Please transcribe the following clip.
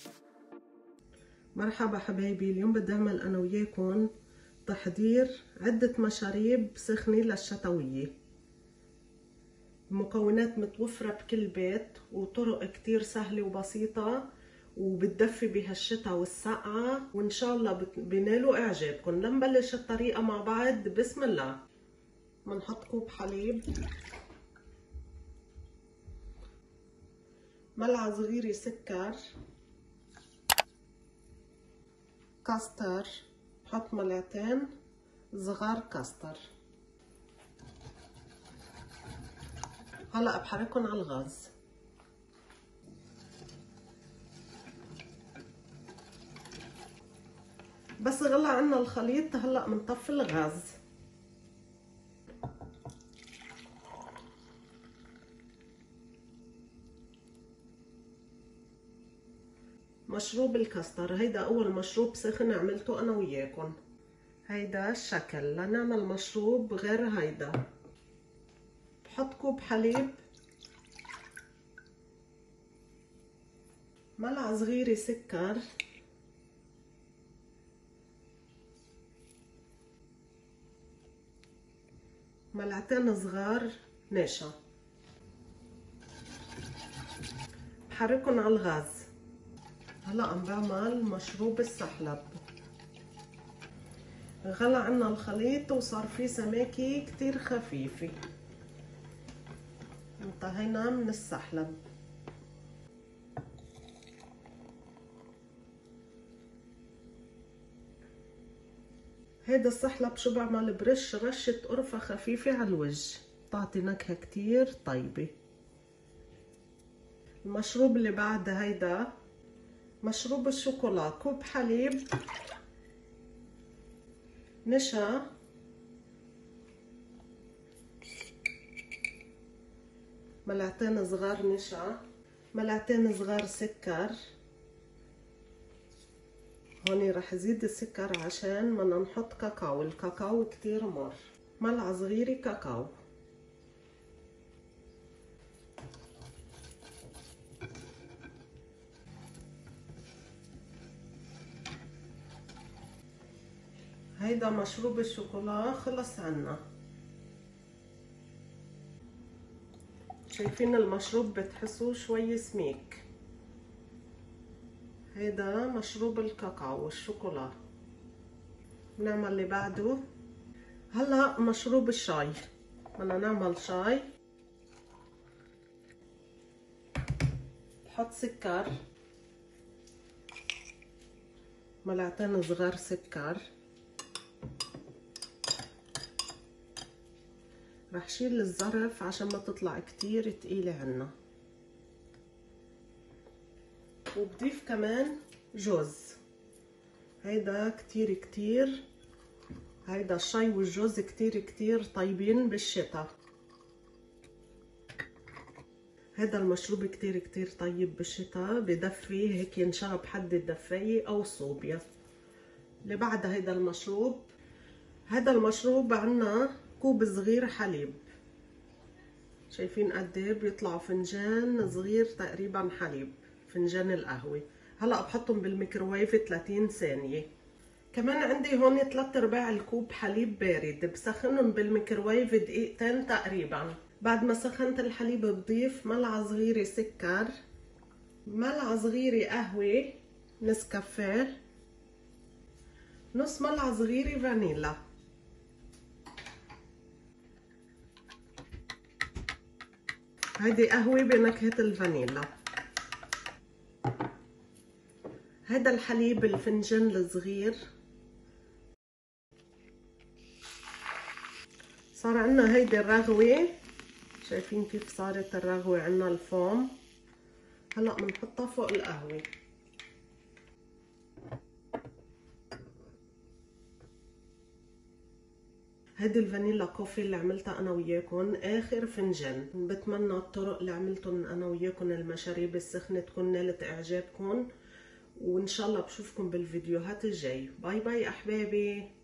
مرحبا حبايبي، اليوم بدي اعمل انا وياكم تحضير عدة مشاريب سخنة للشتوية. المكونات متوفرة بكل بيت وطرق كتير سهلة وبسيطة وبتدفي بهالشتا والسقعة، وان شاء الله بينالوا اعجابكم. لنبلش الطريقة مع بعض. بسم الله. بنحط كوب حليب، ملعقة صغيرة سكر، كاستر، بحط ملعقتين صغار كاستر. هلا بحركهم على الغاز. بس غلى عنا الخليط هلا بنطفي الغاز. مشروب الكاستر، هيدا اول مشروب سخن عملته انا وياكم. هيدا الشكل. لنعمل مشروب غير هيدا بحط كوب حليب، ملعقة صغيرة سكر، ملعقتين صغار نشا. بحركهم على الغاز. هلا عم بعمل مشروب السحلب. غلى عنا الخليط وصار فيه سماكة كتير خفيفة. انتهينا من السحلب. هيدا السحلب شو بعمل؟ برش رشة قرفة خفيفة على الوجه، بتعطي نكهة كتير طيبة. المشروب اللي بعد هيدا مشروب الشوكولا. كوب حليب، نشا، ملعقتين صغار نشا، ملعقتين صغار سكر. هون رح زيد السكر عشان بدنا نحط كاكاو. الكاكاو كتير مر. ملعقة صغيرة كاكاو. هيدا مشروب الشوكولا خلص عنا. شايفين المشروب بتحسوه شوي سميك. هيدا مشروب الكاكاو والشوكولا. بنعمل اللي بعده. هلا مشروب الشاي. بدنا نعمل شاي. بحط سكر، ملعقتين صغار سكر. رح شيل الظرف عشان ما تطلع كتير تقيلة عنا. وبضيف كمان جوز. هيدا كتير هيدا الشاي والجوز كتير طيبين بالشتا. هيدا المشروب كتير طيب بالشتا، بدفي هيك ينشرب حد الدفاية او صوبيا. اللي بعد هيدا المشروب. هيدا المشروب عنا كوب صغير حليب. شايفين قد ايه؟ بيطلعوا فنجان صغير تقريبا حليب، فنجان القهوة. هلا بحطهم بالميكروويف 30 ثانية. كمان عندي هون 3/4 الكوب حليب بارد، بسخنهم بالميكروويف دقيقتين تقريبا. بعد ما سخنت الحليب بضيف ملعقة صغيرة سكر، ملعقة صغيرة قهوة نسكافيه، نص ملعقة صغيرة فانيلا. هيدي قهوة بنكهة الفانيلا. هيدا الحليب الفنجان الصغير. صار عنا هيدي الرغوة. شايفين كيف صارت الرغوة عنا الفوم. هلا بنحطها فوق القهوة. هيدي الفانيلا كوفي اللي عملتها انا وياكم اخر فنجان. بتمنى الطرق اللي عملتهم انا وياكم المشاريب السخنة تكون نالت اعجابكم، وان شاء الله بشوفكم بالفيديوهات الجاي. باي باي احبابي.